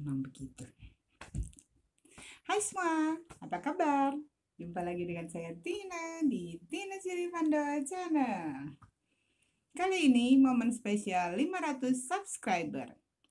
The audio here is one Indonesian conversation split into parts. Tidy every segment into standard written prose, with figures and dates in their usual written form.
Memang begitu. Hai semua, apa kabar? Jumpa lagi dengan saya Tina di Tina Sirifando Channel. Kali ini momen spesial 500 subscriber.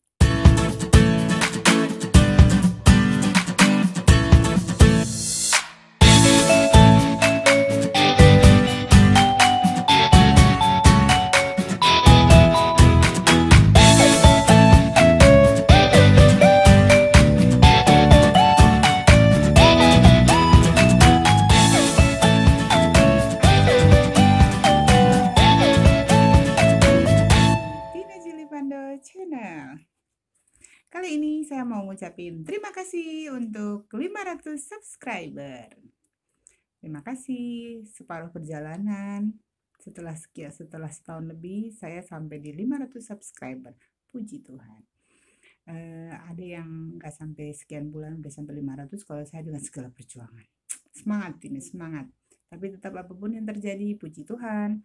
Channel. Kali ini saya mau ngucapin terima kasih untuk 500 subscriber. Terima kasih, separuh perjalanan. Setelah setahun lebih saya sampai di 500 subscriber. Puji Tuhan. Ada yang nggak sampai sekian bulan udah sampai 500, kalau saya dengan segala perjuangan. Semangat ini, semangat. Tapi tetap apapun yang terjadi, puji Tuhan.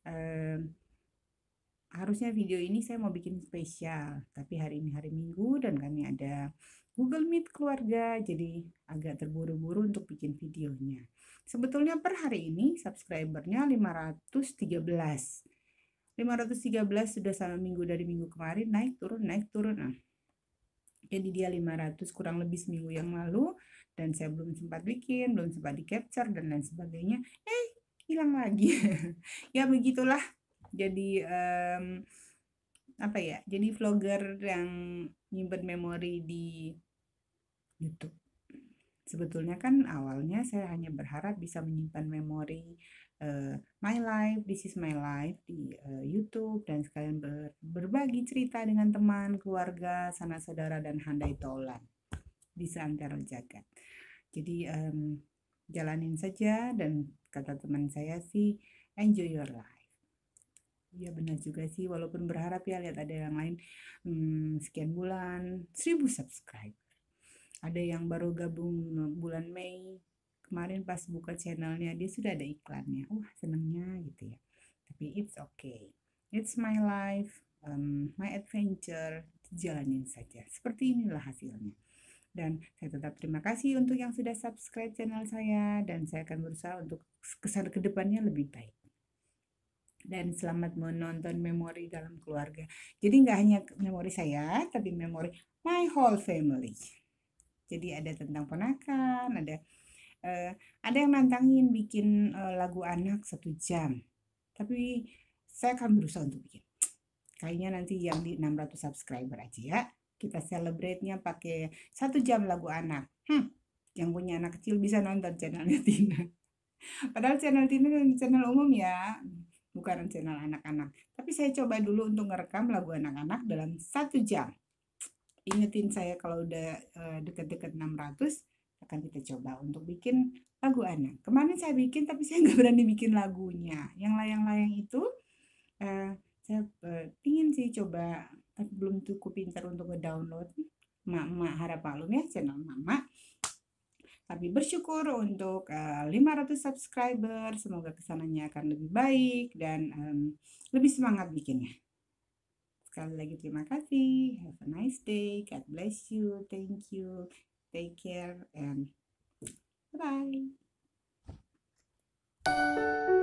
Harusnya video ini saya mau bikin spesial, tapi hari ini hari Minggu dan kami ada Google Meet keluarga, jadi agak terburu-buru untuk bikin videonya. Sebetulnya per hari ini subscribernya 513. 513 sudah sama minggu dari minggu kemarin, naik turun. Nah, jadi dia 500 kurang lebih seminggu yang lalu, dan saya belum sempat bikin, belum sempat di capture dan lain sebagainya. Hilang lagi. Ya begitulah. Jadi jadi vlogger yang nyimpen memori di YouTube. Sebetulnya kan awalnya saya hanya berharap bisa menyimpan memori my life, this is my life di YouTube, dan sekalian berbagi cerita dengan teman, keluarga, sanak saudara, dan handai taulan di seantero jagat. Jadi jalanin saja, dan kata teman saya sih, enjoy your life. Ya benar juga sih, walaupun berharap ya lihat ada yang lain sekian bulan 1000 subscriber. Ada yang baru gabung bulan Mei kemarin, pas buka channelnya dia sudah ada iklannya. Senangnya gitu ya. Tapi it's okay, it's my life, my adventure, jalanin saja. Seperti inilah hasilnya. Dan saya tetap terima kasih untuk yang sudah subscribe channel saya, dan saya akan berusaha untuk ke depannya lebih baik. Dan selamat menonton memori dalam keluarga. Jadi nggak hanya memori saya, tapi memori my whole family. Jadi ada tentang ponakan, ada yang nantangin bikin lagu anak 1 jam. Tapi saya akan berusaha untuk bikin. Kayaknya nanti yang di 600 subscriber aja ya. Kita celebrate-nya pakai 1 jam lagu anak. Yang punya anak kecil bisa nonton channelnya Tina. Padahal channel Tina channel umum ya, bukan channel anak-anak. Tapi saya coba dulu untuk ngerekam lagu anak-anak dalam 1 jam. Ingetin saya kalau udah deket-deket 600, akan kita coba untuk bikin lagu anak. Kemarin saya bikin, tapi saya nggak berani bikin lagunya. Yang layang-layang itu saya ingin sih coba, tapi belum cukup pintar untuk ngedownload. Mak harap maklum ya, channel mama. Tapi bersyukur untuk 500 subscriber. Semoga kesananya akan lebih baik dan lebih semangat bikinnya. Sekali lagi terima kasih. Have a nice day. God bless you. Thank you. Take care and bye-bye.